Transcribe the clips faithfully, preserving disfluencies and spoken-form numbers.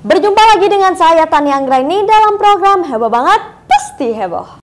Berjumpa lagi dengan saya Tania Anggraini dalam program Heboh Banget Pasti Heboh.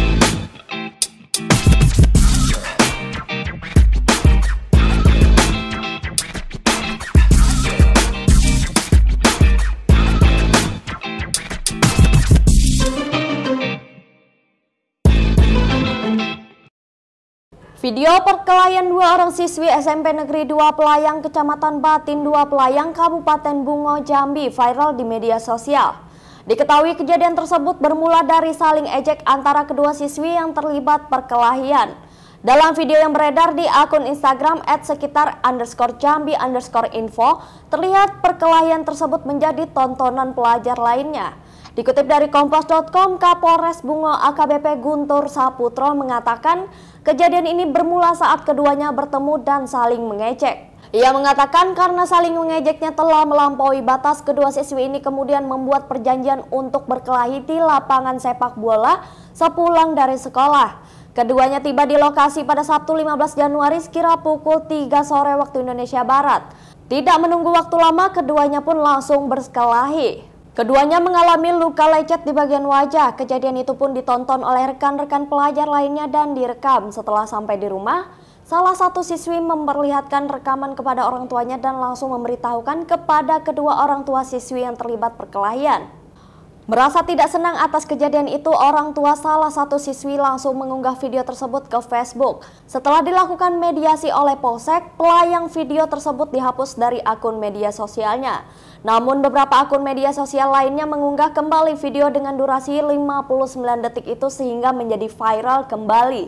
Video perkelahian dua orang siswi S M P Negeri dua Pelayang Kecamatan Batin dua Pelayang Kabupaten Bungo Jambi viral di media sosial. Diketahui kejadian tersebut bermula dari saling ejek antara kedua siswi yang terlibat perkelahian. Dalam video yang beredar di akun Instagram at sekitar underscore Jambi underscore info, terlihat perkelahian tersebut menjadi tontonan pelajar lainnya. Dikutip dari kompas titik com, Kapolres Bungo A K B P Guntur Saputro mengatakan kejadian ini bermula saat keduanya bertemu dan saling mengejek. Ia mengatakan karena saling mengejeknya telah melampaui batas, kedua siswi ini kemudian membuat perjanjian untuk berkelahi di lapangan sepak bola sepulang dari sekolah. Keduanya tiba di lokasi pada Sabtu lima belas Januari sekira pukul tiga sore waktu Indonesia Barat. Tidak menunggu waktu lama, keduanya pun langsung berkelahi. Keduanya mengalami luka lecet di bagian wajah. Kejadian itu pun ditonton oleh rekan-rekan pelajar lainnya dan direkam. Setelah sampai di rumah, salah satu siswi memperlihatkan rekaman kepada orang tuanya dan langsung memberitahukan kepada kedua orang tua siswi yang terlibat perkelahian. Merasa tidak senang atas kejadian itu, orang tua salah satu siswi langsung mengunggah video tersebut ke Facebook. Setelah dilakukan mediasi oleh Polsek, Pelayang video tersebut dihapus dari akun media sosialnya. Namun beberapa akun media sosial lainnya mengunggah kembali video dengan durasi lima puluh sembilan detik itu sehingga menjadi viral kembali.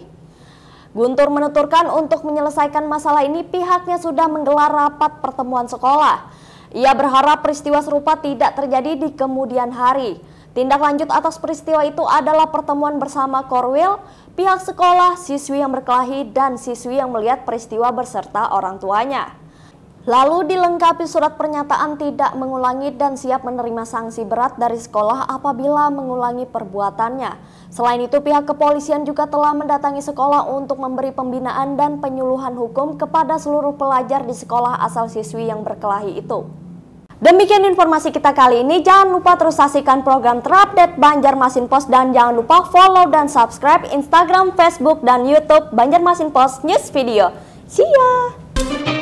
Guntur menuturkan untuk menyelesaikan masalah ini pihaknya sudah menggelar rapat pertemuan sekolah. Ia berharap peristiwa serupa tidak terjadi di kemudian hari. Tindak lanjut atas peristiwa itu adalah pertemuan bersama Korwil, pihak sekolah, siswi yang berkelahi, dan siswi yang melihat peristiwa berserta orang tuanya. Lalu dilengkapi surat pernyataan tidak mengulangi dan siap menerima sanksi berat dari sekolah apabila mengulangi perbuatannya. Selain itu, pihak kepolisian juga telah mendatangi sekolah untuk memberi pembinaan dan penyuluhan hukum kepada seluruh pelajar di sekolah asal siswi yang berkelahi itu. Demikian informasi kita kali ini. Jangan lupa terus saksikan program terupdate Banjarmasin Post dan jangan lupa follow dan subscribe Instagram, Facebook, dan YouTube Banjarmasin Post News Video. See ya!